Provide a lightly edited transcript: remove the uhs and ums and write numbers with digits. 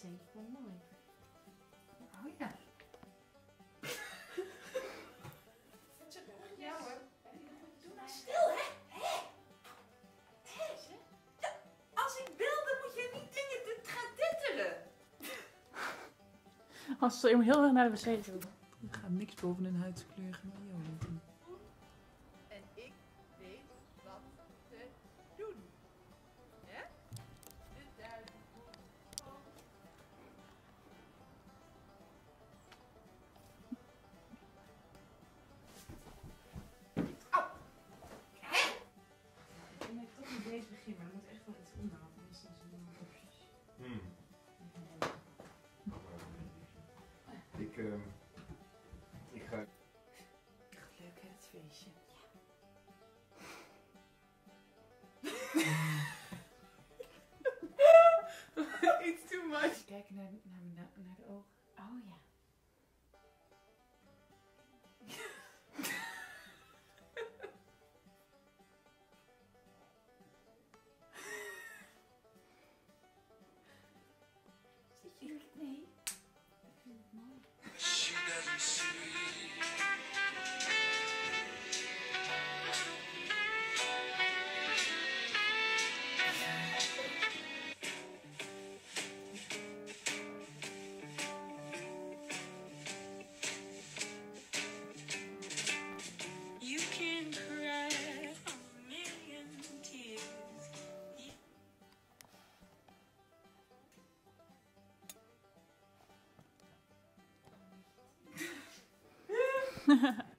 zeker wel mooi. Oh ja. Ja hoor. Doe nou stil, hè? Ja, als ik wil, dan moet je niet dingen gaan titteren. Als ze heel erg naar de wc toe. Er gaat niks boven een huidskleurige mayo doen. En ik weet wat te doen. Hè? De duim moet omhoog. Au! Hè? Ik denk dat ik toch met deze begin, maar er moet echt wel iets onder. Anders is het niet Ik ga... Leuk hè, het feestje. It's too much. Kijk naar de ogen. Oh ja. Zit je? Nee. Ik vind het mooi. You can cry a million tears.